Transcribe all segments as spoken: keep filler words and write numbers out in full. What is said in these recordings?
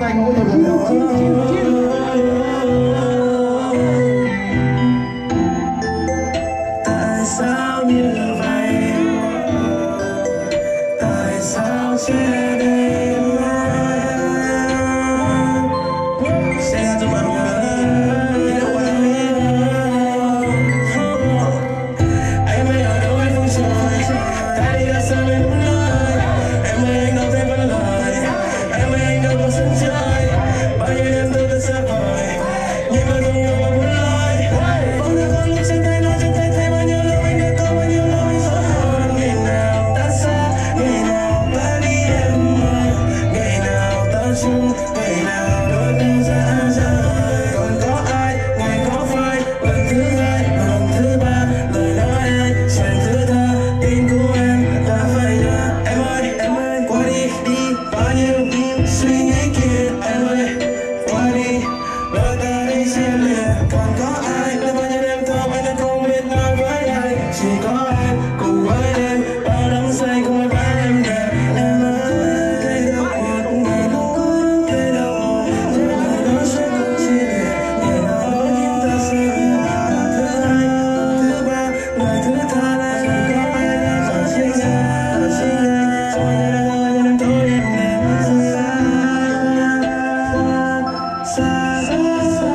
cành ôi chiêu chiêu chiêu chiêu. Tại sao như vậy? Tại sao che đêm anh? Say out to my homie, you know what I mean? Em ơi ở đâu anh không trời, ta đi ra sao em muốn lời. Em ơi anh đâu thêm vẫn lời, em ơi anh đâu có sân chơi. Bao nhiêu đêm tôi thật xa vời, nhưng mà không yêu mà muốn lời. Bóng đêm có lúc trên tay nói trên tay thấy bao nhiêu lâu anh đã có bao nhiêu lâu anh giấu hơn. Ngày nào ta xa, ngày nào ta đi em ơi, ngày nào ta chung, ngày nào đôi ta ra rời. Còn có ai, ngày có phai, lần thứ hai, lần thứ ba, lời nói anh chẳng thứ tha. Tin của em ta phải nhớ. Em ơi, em ơi, qua đi, đi, bao nhiêu những suy nghĩ kia. Em ơi, qua đi, đôi ta đi xem liền. Còn có ai, là bao nhiêu đêm thơm anh đã không biết nói với ai. Chỉ có em cùng với em, bao đắm say cùng với vai em đẹp. Em ơi, cây đâu một ngày đâu có cây đâu. Rồi ngày đó sẽ không chia lìa, ngày nào đó chúng ta sẽ về. Lần thứ hai, lần thứ ba, ngày thứ tha lại. Chỉ có em giờ chính anh, giờ chính anh. Cho nên là bao nhiêu đêm tối em đẹp. Xa xa xa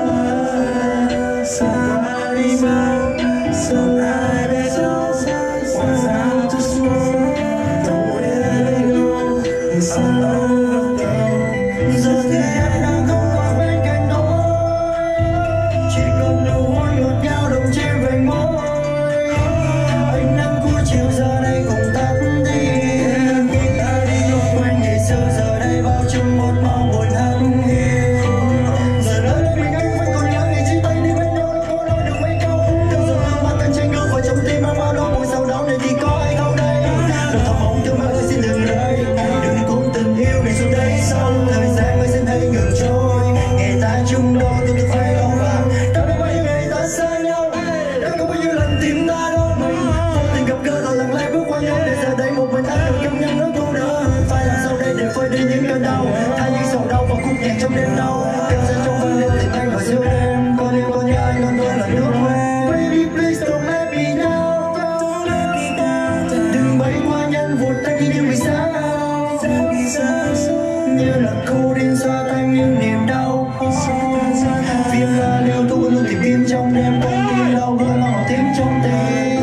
xa xa đi mau, sớm ai biết đâu. Ngoài ra tôi xuống, don't let it go. Sao đâu đâu, giờ thì em đang không còn bên cạnh tôi. Chỉ còn nụ hôn ngọt ngào đồng trên vành môi. Ánh nắng cuối chiều giờ đây cũng tắt đi. Em biết ta đi quên ngày xưa giờ đây bao trong một màu buồn hằn hiu. Giờ nơi đây mình anh vẫn còn nhớ ngày chia tay đi bên nhau đâu có nói được mấy câu. Từng giờ gương mặt anh tranh gương vào trong tim em bao nỗi buồn sau đó này thì có ai không đây. Đừng thầm mong thương mơ ơi xin đừng rời, đừng cùng tình yêu này xuống đây sau thời gian ơi xin hãy ngừng trôi. Ngày ta chung đôi tôi từng phải lâu vàng, đã bao nhiêu ngày ta xa nhau, đã có bao nhiêu lần tim ta đau mình. Vô tình gặp gỡ rồi lặng lẽ bước qua nhau để giờ đây một mình anh được cảm nhận nỗi cô đơn. Phải làm sao đây để phơi đi những cơn đau, thay những sầu đau và khúc nhạc trong đêm đau. Kêu ra trong vang lên tình anh vào giữa đêm, con yêu con nhớ anh luôn luôn là nước quen. Baby please don't let me down, don't let me down. Đừng bay qua nhân vụt anh như những vì sao, như là cô điên xóa tan những niềm đau. Viêm la liều tôi luôn tìm kiếm trong đêm, con tim đau vỡ màu tím trong tim.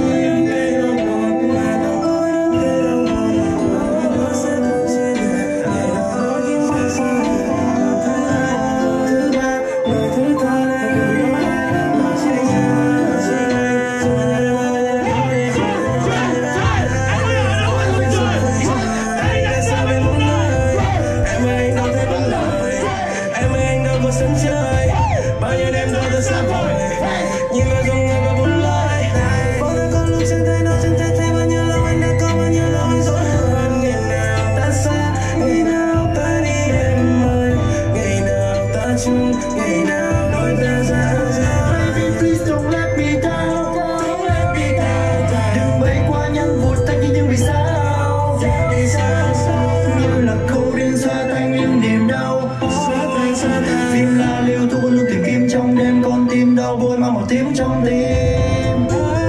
Sân chơi bao nhiêu đêm tôi thật xa vời, nhưng mà dùng người mà muốn lời. Bao nhiêu con lúc trên tay nói trên tay thấy bao nhiêu lâu anh đã có bao nhiêu lâu anh dối hơn. Ngày nào ta xa, ngày nào ta đi em ơi, ngày nào ta chung, ngày nào đôi ta ra rời. Baby please don't let me down, don't let me down. Đừng bay qua nhân vụt tay như những vì sao, vì sao như là cô điên xóa tan những niềm đau. Phim la liều tôi luôn tìm kiếm trong đêm, con tim đau vội mang màu tím trong tim.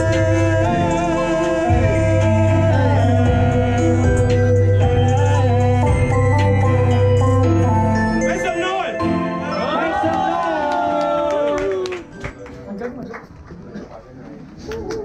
Make some noise. Make some noise.